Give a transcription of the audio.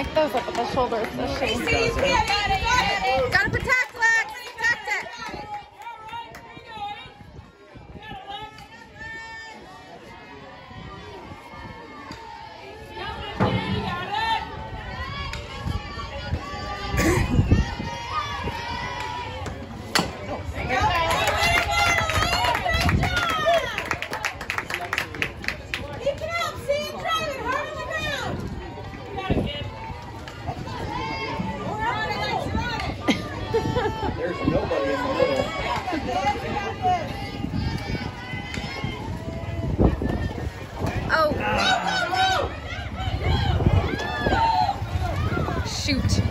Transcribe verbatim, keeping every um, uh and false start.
like those up at the shoulder, especially. Gotta protect, Lex! Protect it! There's nobody in the middle. Oh. Shoot.